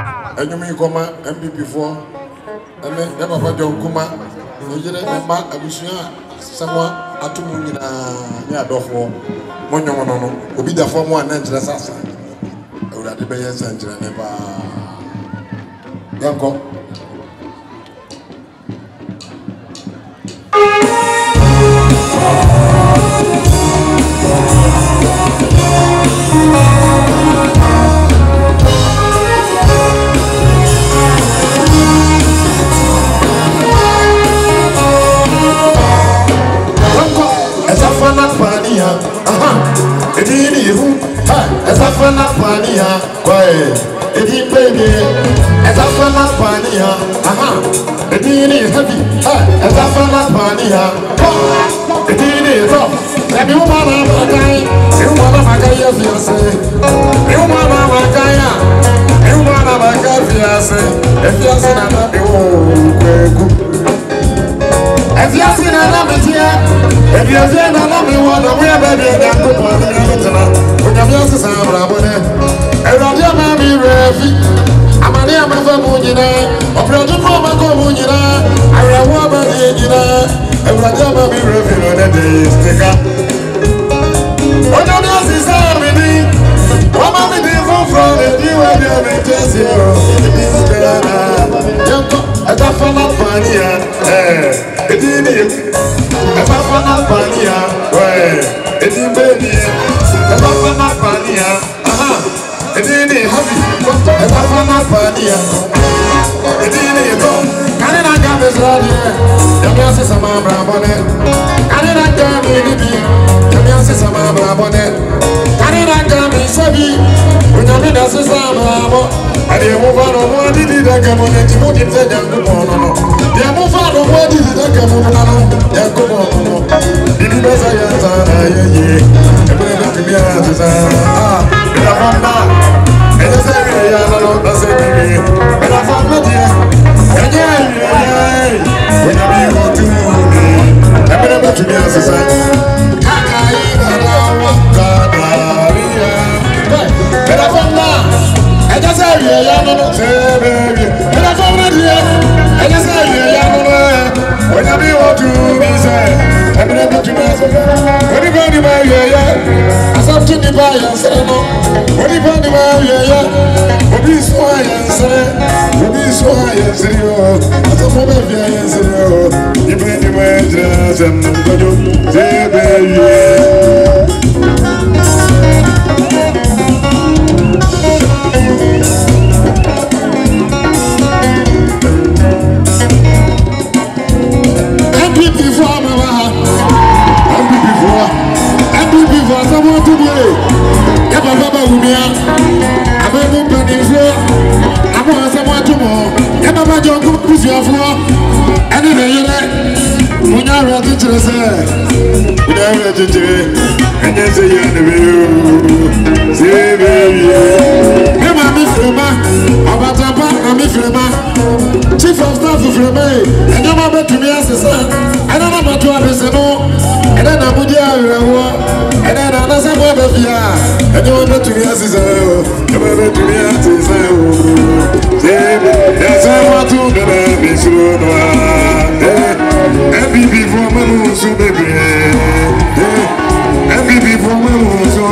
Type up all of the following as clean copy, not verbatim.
And you may come and be before. And then Papa John Kuma, you didn't have a vision. Someone at two million near Dofo. Monomono will be the form one and the assassin. I would have the Bayers and never. Yanko. As a friend of Pania, quiet, it is baby. As a friend of Pania, it is heavy. As a friend of Pania, it is rough. Let me want to guy. You want to make a fiance. You want to make a you want to make a fiance. If you're saying that you if you're saying that I'm here, if you're saying that I'm one, we're better than good for the when you're just a brabone, and I'll tell me, Rafi. I'm a dear mother Munina, or Brother Mama Munina, I will walk by the engineer, and I'll tell me, Rafi, on the day, stick up. What else is happening? What am I doing from the new idea? Just here, as a fan of Pania, it is a fan of Pania, it is baby. The Bafana Pania, it is happy. The Bafana Pania, it is home. Can I get this radio? The Miasi Sama Brabonet. Can I get me? The Miasi Sama Brabonet. Can I get me? Sabi, when I mean, that's a Sama. And they move on what did it come on and put it there? They move on what did it come on? Did you better get to be a Chief of Staff of Remy, and you're not to me as a son. I don't know what to have said, and then I'm with you, and then I'm not of you, and you're not to me as a son. You're not to me as a son. Yes, I want to be soon. And be before my moon, so baby. And be before my moon, so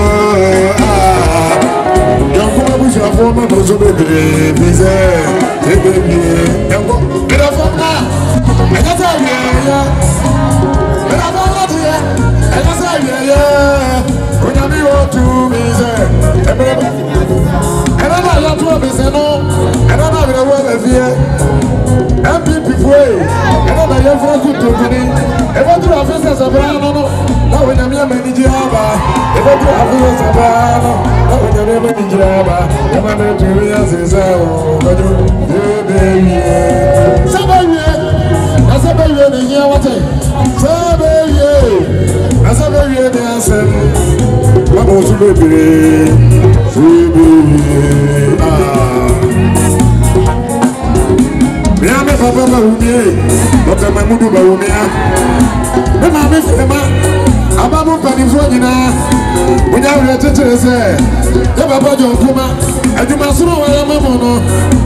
don't go with your former bosom, baby. Please, baby. Get up from now. I got out here. Get up from out here. I got out here. When I be what to me, I don't know what to be said. No, I don't know what to fear. I'm people. I don't know your friends to me. If I do have business of now when I'm your manager, if I do have business of now when I'm your manager, I'm going to be as is somebody, that's a baby in here. What somebody, that's a baby in answer. I'm also baby, Papa Mahumie, Dr. Mahmoud Bahumia, the Mammy Fema, Abamu Panifogina, when I read to say, the Papa John Kuma, and you must know I am a mono.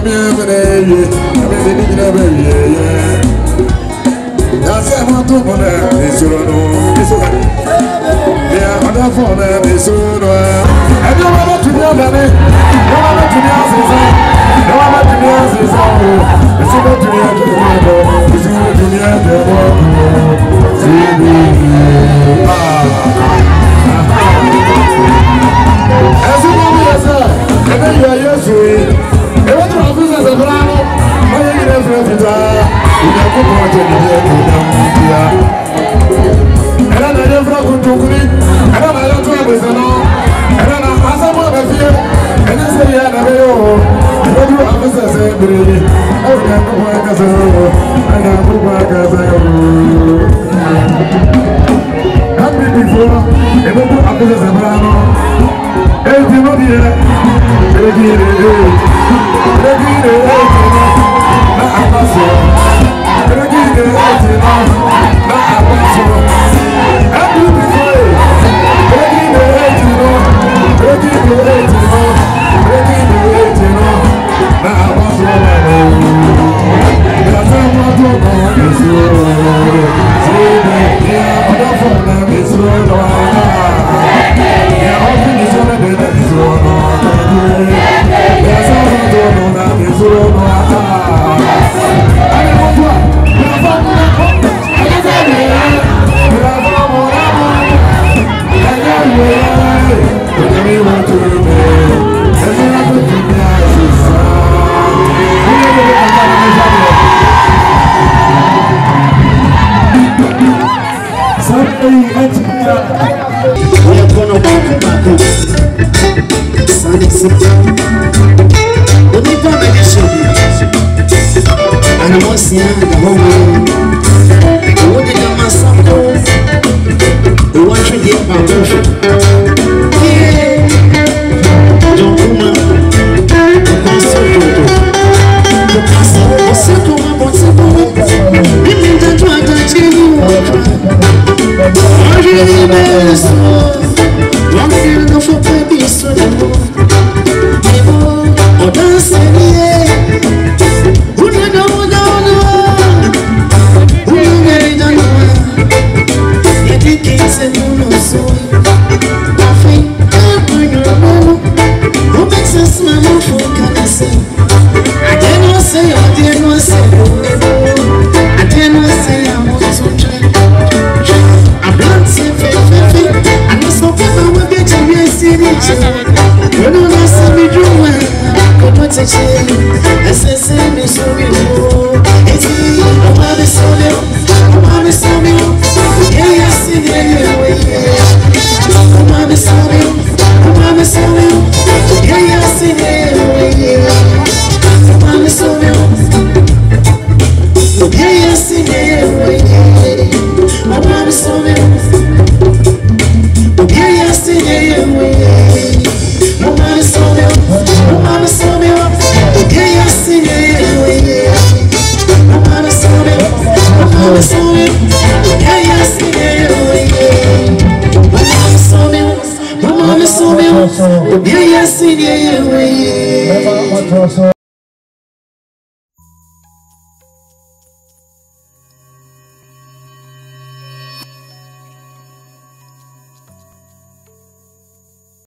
Yes,